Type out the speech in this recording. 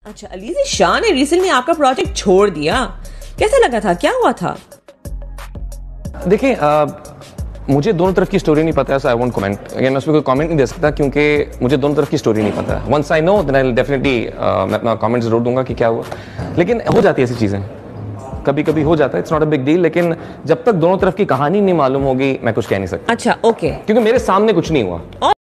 अच्छा, अलीज़ा शाह ने रिसेंटली आपका प्रोजेक्ट छोड़ दिया, कैसा लगा था, क्या हुआ था? देखिए मुझे दोनों तरफ की स्टोरी नहीं पता है, so I won't comment. Again मैं उसमें कोई कमेंट नहीं दे सकता क्योंकि मुझे दोनों तरफ की स्टोरी नहीं पता है। Once I know then I will definitely मैं अपना कमेंट जरूर दूंगा कि क्या हुआ, लेकिन हो जाती है ऐसी चीज़ें, कभी कभी हो जाता है, it's not a big deal. लेकिन जब तक दोनों तरफ की कहानी नहीं मालूम होगी मैं कुछ कह नहीं सकता। अच्छा, ओके। क्योंकि मेरे सामने कुछ नहीं हुआ।